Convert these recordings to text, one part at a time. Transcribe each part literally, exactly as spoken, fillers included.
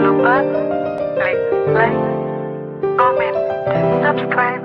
lupa klik like, komen, dan subscribe.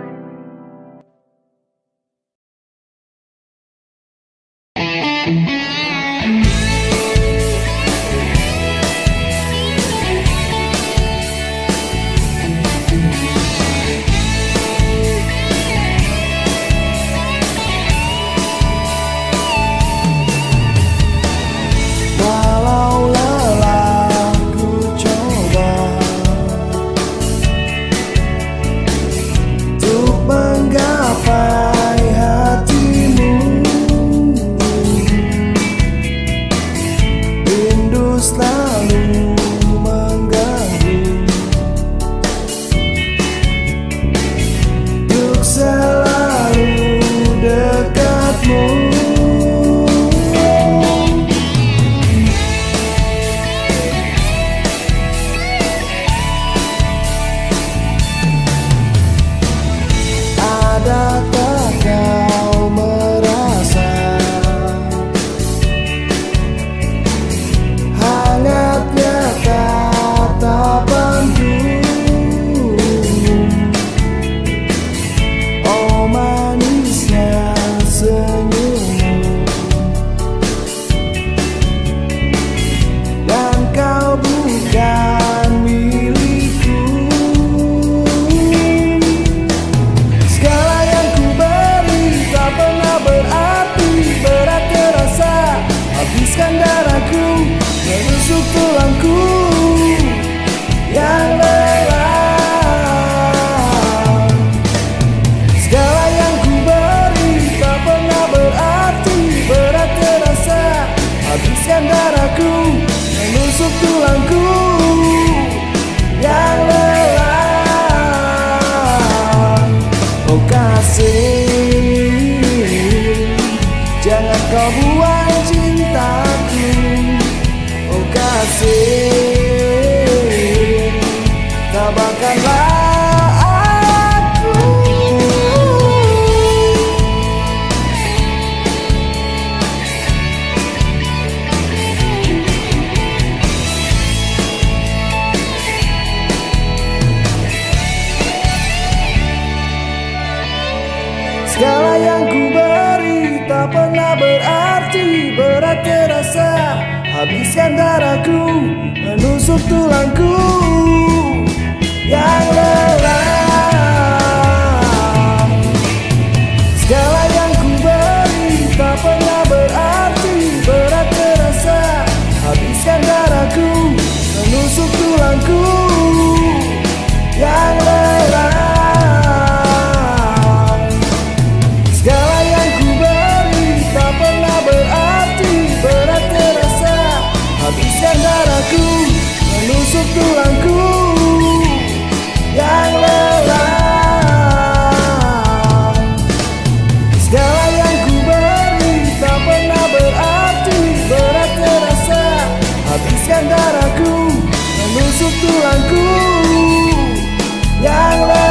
Selalu mengganggu untuk selalu dekatmu. Adakah kau merasa hangatnya tatapanku? Oh manisnya senyummu, dan kau bukan milikku. Segala yang ku beri tak pernah berarti, berat terasa habiskan darahku, menusuk tulangku yang lelah. Segala yang ku beri tak pernah berarti, berat terasa habiskan darahku, menusuk tulangku yang lelah. Oh kasih, jangan kau buang cintaku. Oh kasih, tabahkanlah aku. Segala yang ku beri tak pernah berarti, berat terasa habiskan darahku, menusuk tulangku yang lelah. Segala yang ku beri tak pernah berarti, berat terasa habiskan darahku, menusuk tulangku yang lelah. Segala yang ku beri tak pernah berarti, berat terasa habiskan darahku, menusuk tulangku yang lelah. Segala yang ku beri tak pernah berarti, berat terasa habiskan darahku, menusuk tulangku yang lelah.